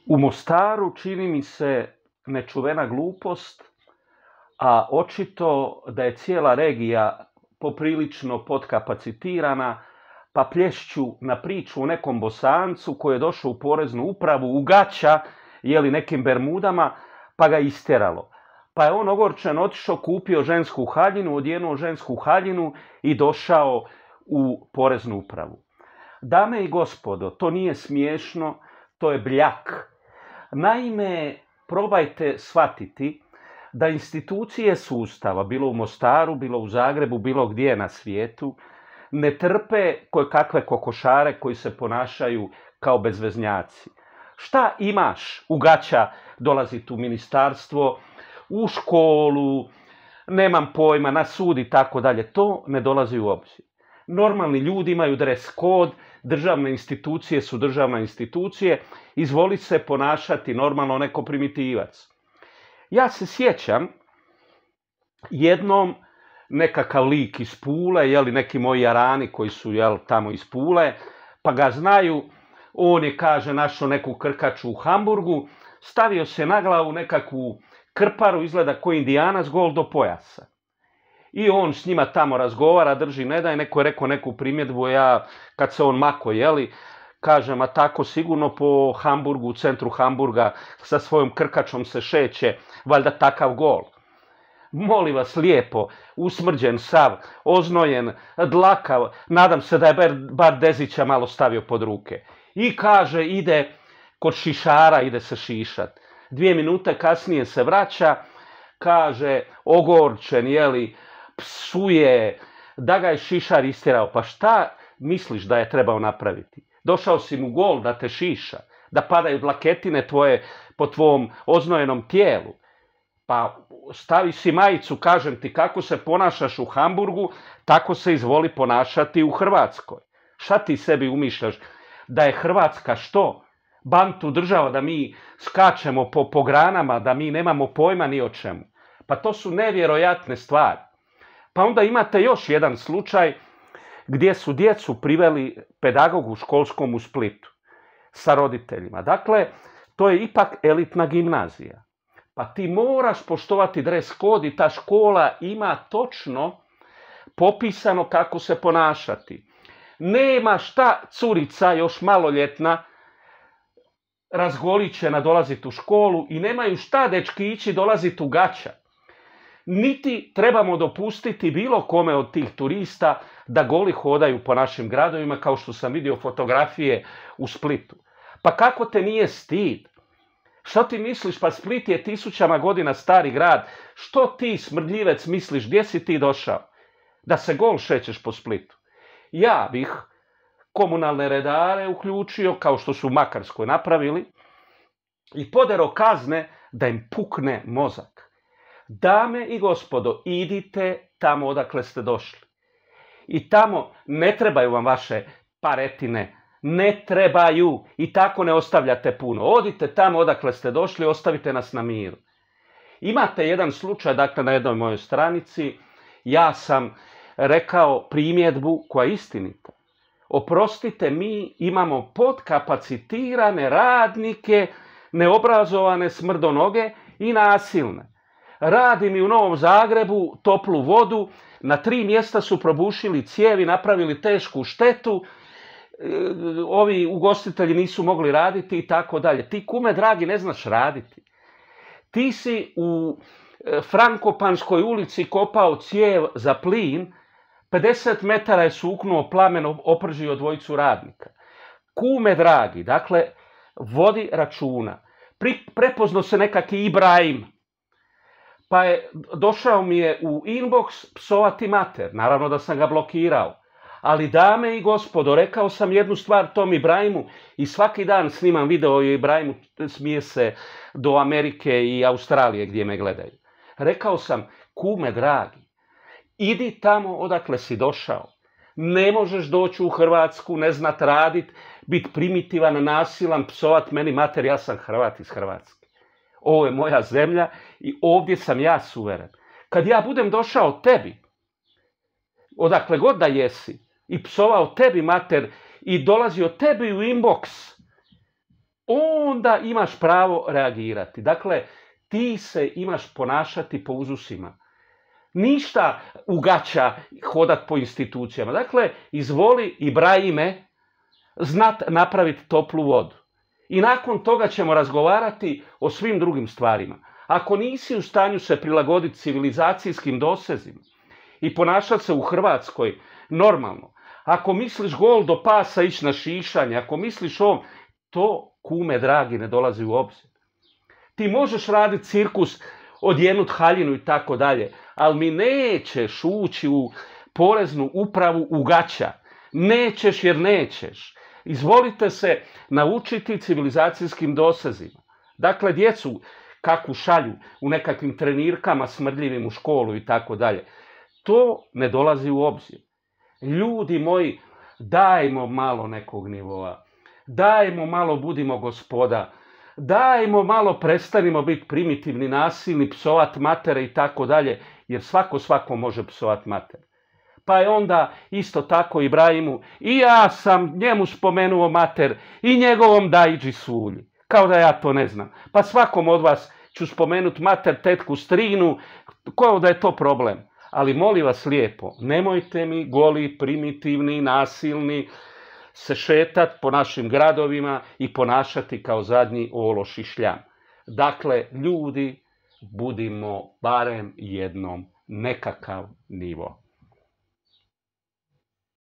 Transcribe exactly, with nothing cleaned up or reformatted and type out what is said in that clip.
U Mostaru čini mi se nečuvena glupost, a očito da je cijela regija poprilično potkapacitirana, pa plješću na priču o nekom Bosancu koji je došao u poreznu upravu, u gaća, jeli nekim bermudama, pa ga istjeralo. Pa je on ogorčen otišao, kupio žensku haljinu, odjenuo žensku haljinu i došao u poreznu upravu. Dame i gospodo, to nije smiješno, to je bljak. Naime, probajte shvatiti da institucije sustava, bilo u Mostaru, bilo u Zagrebu, bilo gdje na svijetu, ne trpe kojekakve kokošare koji se ponašaju kao bezveznjaci. Šta imaš u gaća dolaziti u ministarstvo, u školu, nemam pojma, na sud i tako dalje. To ne dolazi u obzir. Normalni ljudi imaju dres kod, državne institucije su državne institucije, izvoli se ponašati normalno neko primitivac. Ja se sjećam jednom nekakav lik iz Pule, jeli, neki moji jarani koji su jel, tamo iz Pule, pa ga znaju, on je, kaže, našao neku krkaču u Hamburgu, stavio se na glavu nekakvu krparu, izgleda ko Indijanac, gol do pojasa. I on s njima tamo razgovara, drži, ne daj, neko je rekao neku primjedbu, ja, kad se on mako, jeli, kažem, a tako sigurno po Hamburgu, u centru Hamburga, sa svojom krkačom se šeće, valjda takav gol. Molim vas lijepo, usmrđen sav, oznojen, dlakav, nadam se da je bar, bar Dezića malo stavio pod ruke. I kaže, ide kod šišara, ide se šišat. Dvije minute kasnije se vraća, kaže, ogorčen, jeli, psuje, da ga je šišar istjerao. Pa šta misliš da je trebao napraviti? Došao si mu gol da te šiša, da padaju dlaketine tvoje po tvom oznojenom tijelu. Pa stavi si majicu, kažem ti, kako se ponašaš u Hamburgu, tako se izvoli ponašati u Hrvatskoj. Šta ti sebi umišljaš? Da je Hrvatska što? Bantu država, da mi skačemo po, po granama, da mi nemamo pojma ni o čemu. Pa to su nevjerojatne stvari. Pa onda imate još jedan slučaj gdje su djecu priveli pedagogu školskom u Splitu sa roditeljima. Dakle, to je ipak elitna gimnazija. Pa ti moraš poštovati dres kod i ta škola ima točno popisano kako se ponašati. Nema šta curica, još maloljetna, razgolićena dolaziti u školu i nemaju šta dečkići dolaziti u gaća. Niti trebamo dopustiti bilo kome od tih turista da goli hodaju po našim gradovima, kao što sam vidio fotografije u Splitu. Pa kako te nije stid? Što ti misliš, pa Split je tisućama godina stari grad, što ti smrdljivec misliš, gdje si ti došao? Da se gol šećeš po Splitu. Ja bih komunalne redare uključio, kao što su u Makarskoj napravili, i podero kazne da im pukne mozak. Dame i gospodo, idite tamo odakle ste došli. I tamo ne trebaju vam vaše paretine, ne trebaju i tako ne ostavljate puno. Odite tamo odakle ste došli, ostavite nas na miru. Imate jedan slučaj, dakle, na jednoj mojoj stranici, ja sam rekao primjedbu koja je istinita. Oprostite, mi imamo podkapacitirane radnike, neobrazovane smrdonoge i nasilne. Radi mi u Novom Zagrebu toplu vodu, na tri mjesta su probušili cijevi, napravili tešku štetu, ovi ugostitelji nisu mogli raditi i tako dalje. Ti, kume dragi, ne znaš raditi. Ti si u Frankopanskoj ulici kopao cijev za plin, pedeset metara je suknuo plamen, opržio dvojicu radnika. Kume dragi, dakle, vodi računa. Pri, prepozno se nekaki Ibrahim, pa je došao mi je u inbox psovati mater. Naravno da sam ga blokirao. Ali dame i gospodo, rekao sam jednu stvar tom Ibrahimu i svaki dan snimam video o Ibrahimu, smije se do Amerike i Australije gdje me gledaju. Rekao sam, kume dragi, idi tamo odakle si došao. Ne možeš doći u Hrvatsku, ne znat radit, biti primitivan, nasilan, psovat meni mater, ja sam Hrvat iz Hrvatske. Ovo je moja zemlja i ovdje sam ja suveren. Kad ja budem došao tebi, odakle god da jesi, i psovao tebi mater i dolazio tebi u inbox, onda imaš pravo reagirati. Dakle, ti se imaš ponašati po uzusima. Ništa ugaća hodat po institucijama. Dakle, izvoli, Ibrahime, znat napraviti toplu vodu. I nakon toga ćemo razgovarati o svim drugim stvarima. Ako nisi u stanju se prilagoditi civilizacijskim dosezima i ponašati se u Hrvatskoj normalno, ako misliš gol do pasa ići na šišanje, ako misliš ovom, to, kume dragi, ne dolazi u obzir. Ti možeš raditi cirkus, odjenut haljinu i tako dalje, ali mi nećeš ući u poreznu upravu u gaća. Nećeš jer nećeš. Izvolite se naučiti civilizacijskim dosezima. Dakle, djecu kakvu šalju u nekakvim trenirkama smrdljivim u školu i tako dalje. To ne dolazi u obzir. Ljudi moji, dajmo malo nekog nivoa. Dajmo malo, budimo gospoda. Dajmo malo, prestanimo biti primitivni, nasilni, psovat matere i tako dalje, jer svako svako može psovat mater. Pa je onda isto tako Ibrahimu, i ja sam njemu spomenuo mater i njegovom dajđi sulji. Kao da ja to ne znam. Pa svakom od vas ću spomenuti mater, tetku, strinu, kao da je to problem. Ali molim vas lijepo, nemojte mi goli, primitivni, nasilni se šetat po našim gradovima i ponašati kao zadnji ološ i šljam. Dakle, ljudi, budimo barem jednom nekakav nivo.